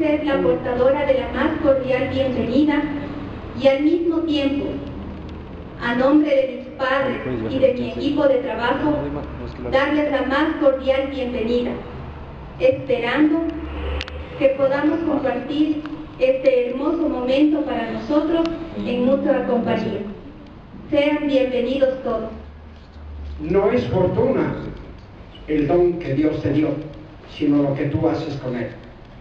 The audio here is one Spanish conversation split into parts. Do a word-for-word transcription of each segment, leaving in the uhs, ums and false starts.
ser la portadora de la más cordial bienvenida y al mismo tiempo, a nombre de mis padres y de mi equipo de trabajo, darles la más cordial bienvenida, esperando que podamos compartir este hermoso momento para nosotros en mutua compañía. Sean bienvenidos todos. No es fortuna el don que Dios te dio, sino lo que tú haces con él.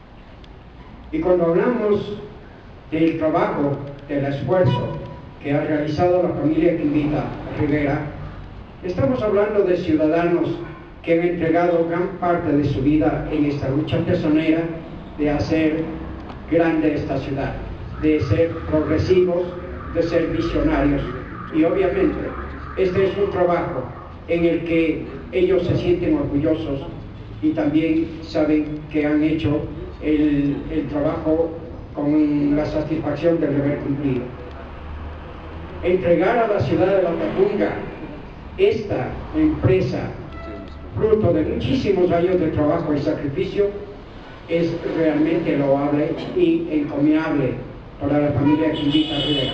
Y cuando hablamos del trabajo, del esfuerzo que ha realizado la familia Quimbita Rivera, estamos hablando de ciudadanos que han entregado gran parte de su vida en esta lucha personera de hacer grande esta ciudad, de ser progresivos, de ser visionarios. Y obviamente este es un trabajo en el que ellos se sienten orgullosos y también saben que han hecho el, el trabajo con la satisfacción de haber cumplido. Entregar a la ciudad de Latacunga esta empresa, fruto de muchísimos años de trabajo y sacrificio, es realmente loable y encomiable para la familia Quimbita Rivera.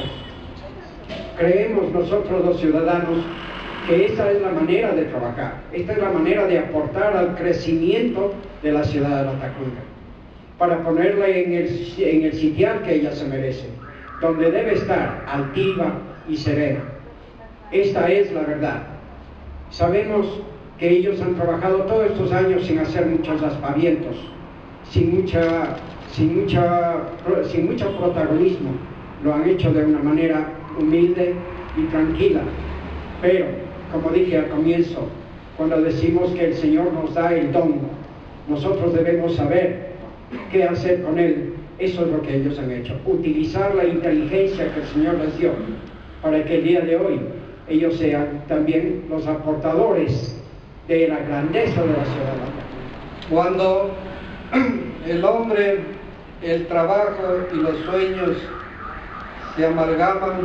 Creemos nosotros los ciudadanos que esta es la manera de trabajar, esta es la manera de aportar al crecimiento de la ciudad de Latacunga, para ponerla en el, en el sitial que ella se merece, donde debe estar altiva y serena. Esta es la verdad. Sabemos que ellos han trabajado todos estos años sin hacer muchos aspavientos, sin mucha, sin mucha, sin mucho protagonismo. Lo han hecho de una manera humilde y tranquila. Pero, como dije al comienzo, cuando decimos que el Señor nos da el don, nosotros debemos saber qué hacer con él. Eso es lo que ellos han hecho, utilizar la inteligencia que el Señor les dio para que el día de hoy ellos sean también los aportadores de la grandeza de la ciudad. Cuando el hombre, el trabajo y los sueños se amalgaman,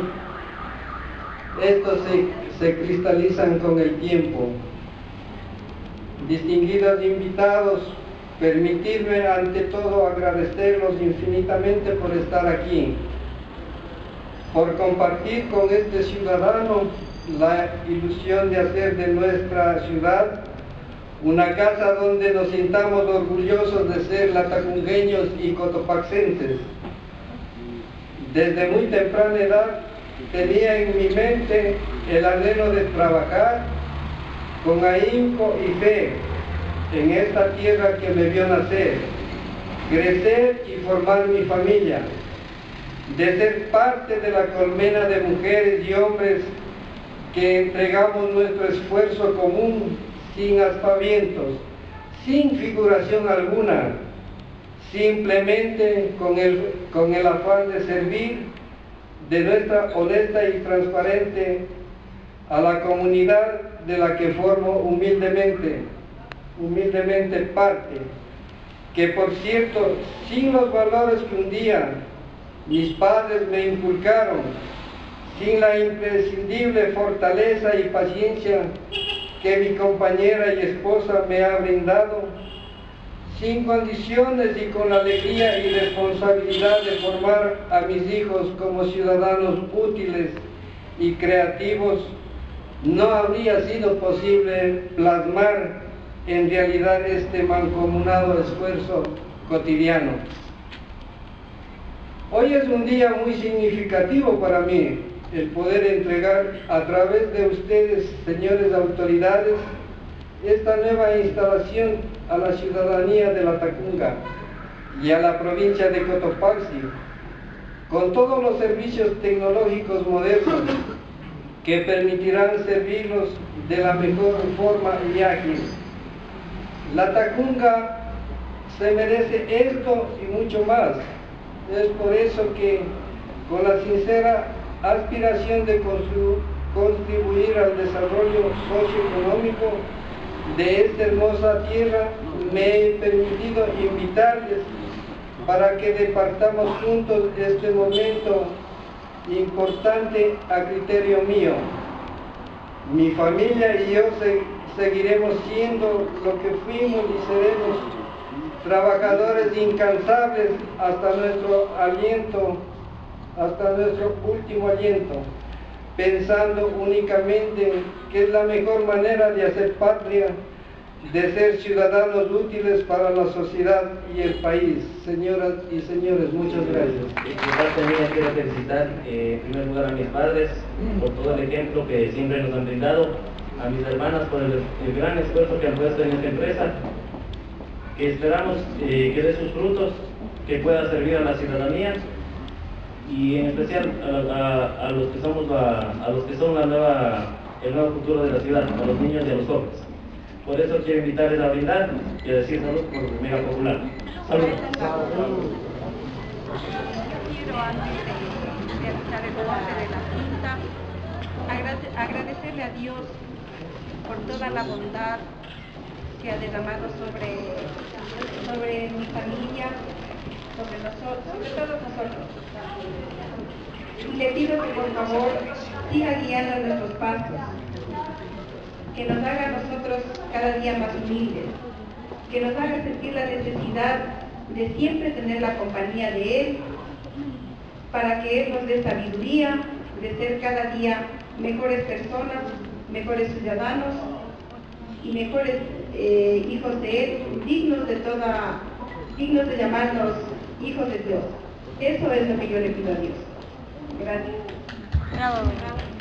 estos se, se cristalizan con el tiempo. Distinguidos invitados, permitirme ante todo agradecerlos infinitamente por estar aquí, por compartir con este ciudadano la ilusión de hacer de nuestra ciudad una casa donde nos sintamos orgullosos de ser latacungueños y cotopaxenses. Desde muy temprana edad tenía en mi mente el anhelo de trabajar con ahínco y fe en esta tierra que me vio nacer, crecer y formar mi familia, de ser parte de la colmena de mujeres y hombres que entregamos nuestro esfuerzo común sin aspavientos, sin figuración alguna, simplemente con el, con el afán de servir de nuestra honesta y transparente a la comunidad de la que formo humildemente, humildemente parte, que por cierto, sin los valores que un día mis padres me inculcaron, sin la imprescindible fortaleza y paciencia que mi compañera y esposa me ha brindado, sin condiciones y con la alegría y responsabilidad de formar a mis hijos como ciudadanos útiles y creativos, no habría sido posible plasmar en realidad este mancomunado esfuerzo cotidiano. Hoy es un día muy significativo para mí, el poder entregar a través de ustedes, señores autoridades, esta nueva instalación a la ciudadanía de Latacunga y a la provincia de Cotopaxi, con todos los servicios tecnológicos modernos que permitirán servirlos de la mejor forma y ágil. Latacunga se merece esto y mucho más. Es por eso que, con la sincera aspiración de contribuir al desarrollo socioeconómico de esta hermosa tierra, me he permitido invitarles para que departamos juntos este momento importante a criterio mío. Mi familia y yo se, seguiremos siendo lo que fuimos y seremos trabajadores incansables hasta nuestro aliento, hasta nuestro último aliento, pensando únicamente que es la mejor manera de hacer patria, de ser ciudadanos útiles para la sociedad y el país. Señoras y señores, muchas gracias. Por parte mía quiero felicitar eh, en primer lugar a mis padres por todo el ejemplo que siempre nos han brindado, a mis hermanas por el, el gran esfuerzo que han puesto en esta empresa, que esperamos eh, que dé sus frutos, que pueda servir a la ciudadanía y en especial a, a, a los que somos la, a los que son la nueva, el nuevo futuro de la ciudad, a los niños y a los jóvenes. Por eso quiero invitarles a brindar y a decir salud por Mega Popular. Salud. Yo quiero, antes de realizar el corte de la cinta, agrade- agradecerle a Dios por toda la bondad que ha derramado sobre, sobre mi familia, sobre nosotros, sobre todos nosotros. Y le pido que por favor siga guiando nuestros pasos, que nos haga a nosotros cada día más humildes, que nos haga sentir la necesidad de siempre tener la compañía de Él, para que Él nos dé sabiduría, de ser cada día mejores personas, mejores ciudadanos y mejores eh, hijos de Él, dignos de toda, dignos de llamarnos hijos de Dios. Eso es lo que yo le pido a Dios. Gracias. Bravo.